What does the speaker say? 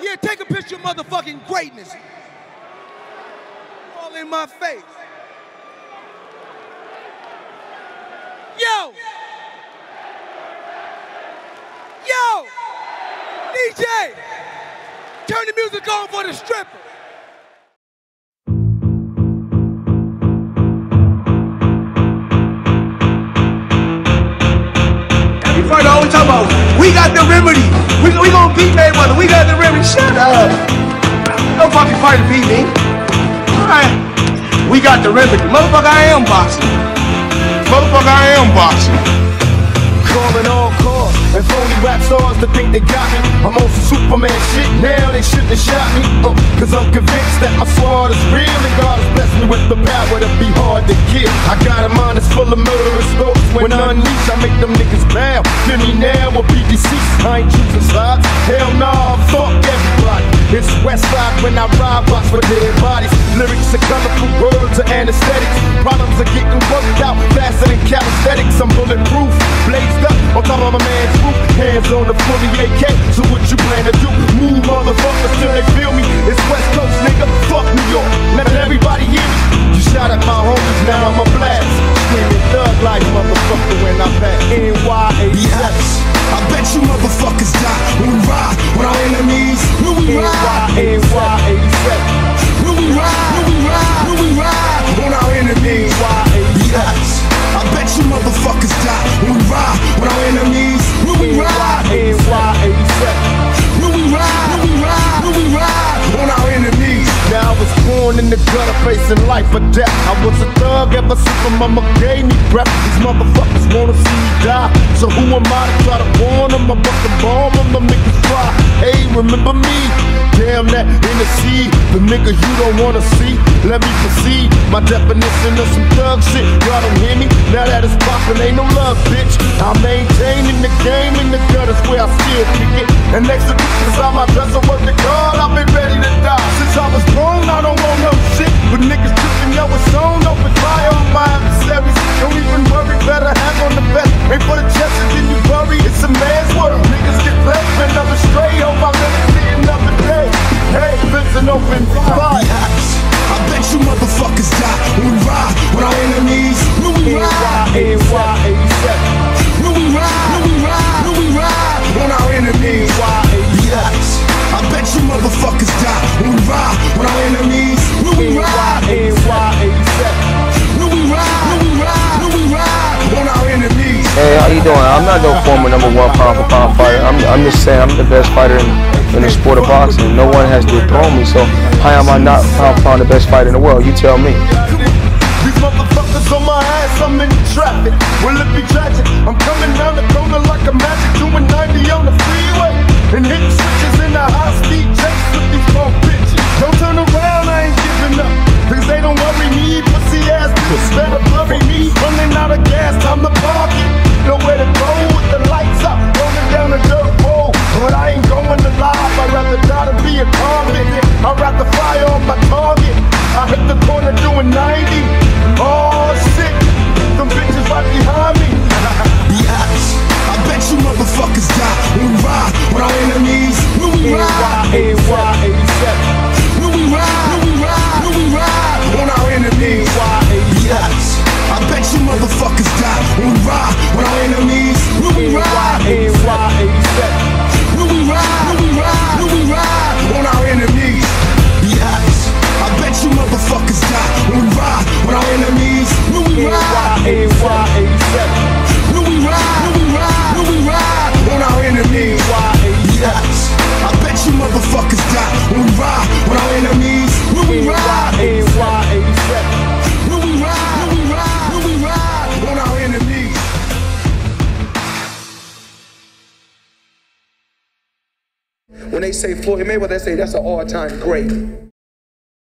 Yeah, take a picture of motherfucking greatness. All in my face. Yo! Yo! DJ! Turn the music on for the stripper. Every fighter always talk about, we got the remedy. We gonna beat Mayweather. We got the remedy. Shut up. No fucking fighter beat me. Alright. We got the remedy. Motherfucker, I am boxing. Motherfucker, I am boxing. Calling all cars and phony rap stars to think they got me. I'm on some Superman shit now, they shouldn't have shot me. Cause I'm convinced that my sword is real and God has blessed me with the power to be hard to kill. I got a mind that's full of murderous thoughts. When unleashed, I make them niggas bow. Feel me now or be deceased. I ain't choosing sides. Hell nah, fuck everybody. It's Westside when I ride, box for dead bodies. Lyrics are colorful, words are anesthetics. Problems are getting worked out faster than calisthenics. I'm bulletproof, blazed up on top of my man's roof. Hands on the fully AK, so what you plan to do? Move motherfuckers till they feel me. It's West Coast, nigga, fuck New York. Let everybody hear me. You shot at my homies, now I'm a blast. Screaming thug like motherfucker when I pass. NY87. I bet you motherfuckers die when we ride with our enemies. When we ride, NY87. when we ride, when we ride, when we ride on our enemies. Yes. I bet you motherfuckers die when we ride with our enemies. When we ride, NY87. when we ride, when we ride, when we ride on our enemies. Now I was born in the gutter facing life or death. I was a thug ever since my mama gave me breath. These motherfuckers wanna see me die. So who am I to try to warn them? I bust a bomb on them niggas fly. Hey, remember me? Damn that Hennessy, the nigga you don't wanna see. Let me proceed, my definition of some thug shit. Y'all don't hear me? Now that it's poppin', ain't no love, bitch. I'm maintaining the game in the gutters where I still kick it. And next to inside my dress, I work the guard, I've been ready to die. Since I was grown, I don't want no shit. But niggas trippin', yo, it's on, open fire on my adversaries. Don't even worry, better hang on the best. Ain't for the chest, and then you worry, it's a man's world. Niggas get played, been another straight, hope I'm gonna see another day. Hey, listen, open fire. I bet you motherfuckers die when we ride with our enemies. When we ride, NY87. when we ride, when we ride, when we ride on our enemies. Yes. I bet you motherfuckers die when we ride with our enemies. When we ride, NY87. when we ride, when we ride, when we ride on our enemies. Hey, how you doing? I'm not no former #1 pound for pound fighter. I'm just saying I'm the best fighter in the sport of boxing. No one has dethroned me, so how am I not pound for pound the best fighter in the world? You tell me. These motherfuckers on my ass, I'm in traffic. Will it be tragic? I'm coming down the corner like a magic, doing 90 on the freeway. And hitting switches in a high-speed chase with these punk bitches. Don't turn around, I ain't giving up. Cause they don't worry me, pussy ass bitches better bury me. Running out of gas, time to park it. Nowhere to go with the lights up, rolling down the dirt road. But I ain't going to live, I'd rather die than be a convict. I'd rather fire on my target. I hit the corner doing 90. Oh shit, them bitches right behind me. Yes. I bet you motherfuckers die when we ride with our enemies. When we ride, NY87. when we ride, when we ride, when we ride on our enemies. Yes. I bet you motherfuckers die when we ride with our enemies. When we ride, NY87. when we ride, when we ride, when we ride on our enemies. Yes. I bet you motherfuckers die when we ride with our enemies. When we ride, NY87. when we ride, when we ride, when we ride on our enemies. Yes. I bet you motherfuckers die when we ride with our enemies. When we ride, NY87. when we ride, when we ride, when we ride on our enemies. When they say Floyd Mayweather, they say that's an all-time great.